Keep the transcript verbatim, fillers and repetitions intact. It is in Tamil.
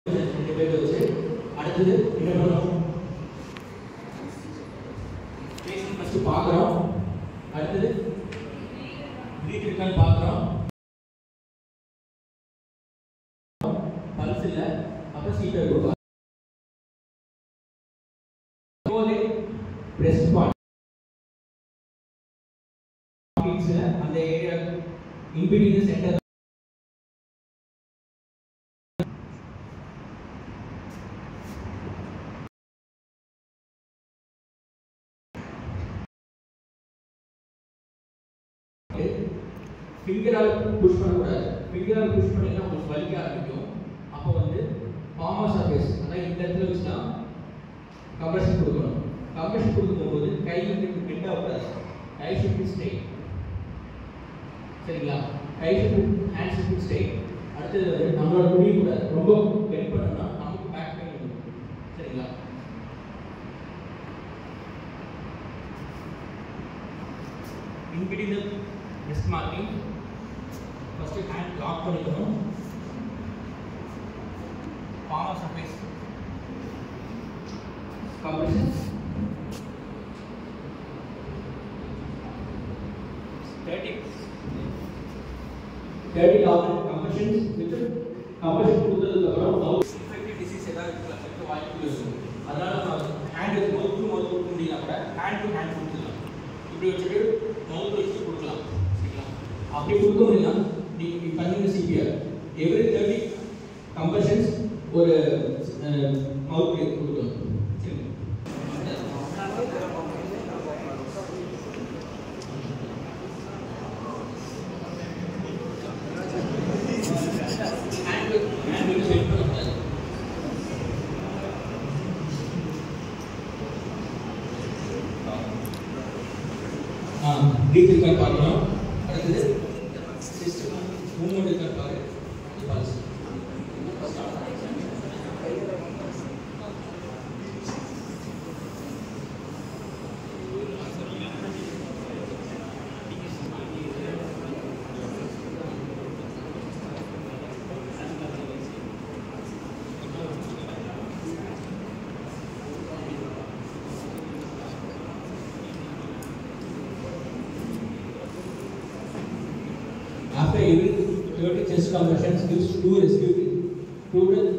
அடுத்தது என்ன பண்ணணும்? பேஷண்ட் ஃபர்ஸ்ட் பார்க்குறோம். அடுத்தது ப்ரீத் இருக்கான்னு பார்க்குறோம். பல்ஸ் இல்லை, அப்புறம் சீட்டை கொடுக்கலாம். பிரஸ்ட் பாயிண்ட் அந்த ஏரியா இன்பிட்வீன் சென்டர் ஃபிங்கரால் புஷ் பண்ணக்கூடாது. ஃபிங்கரால் புஷ் பண்ணிங்கன்னா உங்களுக்கு வலிக்க ஆரம்பிக்கும். அப்போ வந்து பாமா சர்ஃபேஸ் அதான் இந்த இடத்துல வச்சுனா கம்ப்ரெஷன் கொடுக்கணும். கம்ப்ரெஷன் கொடுக்கும்போது கை வந்து பெண்ட் ஆகக்கூடாது. கை ஷுட் பி ஸ்ட்ரெயிட். சரிங்களா? கை should be hand should be straight. அடுத்தது வந்து நம்மளோட முடிய கூடாது. ரொம்ப பெண்ட் பண்ணோம்னா நமக்கு பேக் பெயின் வரும். சரிங்களா? In between the wrist marking, first hand lock பண்ணிக்கணும். palm of surface compression thirty thirty thousand compressions with compression கொடுத்ததுக்கு அப்புறம் mouth infected disease ஏதாவது இருக்க வாய்ப்பு இருக்கு. அதனால hand with mouth to mouth கொடுக்க முடியல கூட hand to hand கொடுக்கலாம். இப்படி வச்சுட்டு மவுத் வச்சு கொடுக்கலாம். சரிங்களா? அப்படி கொடுக்க முடியல நீங்க பண்ணுங்க சிபிஆர். எவ்ரி thirty கம்ப்ரெஷன்ஸ் ஒரு மவுத் ப்ரீத் கொடுக்கணும். சரிங்களா? ஹேண்ட் ஹேண்ட் வந்து செட் பண்ணக்கூடாது. ப்ரீத் இருக்கான்னு பார்க்கணும். அடுத்தது சிஸ்டம் மூவ்மெண்ட் இருக்கான்னு பாரு. Pulse after every thirty chest compressions gives two respiratory two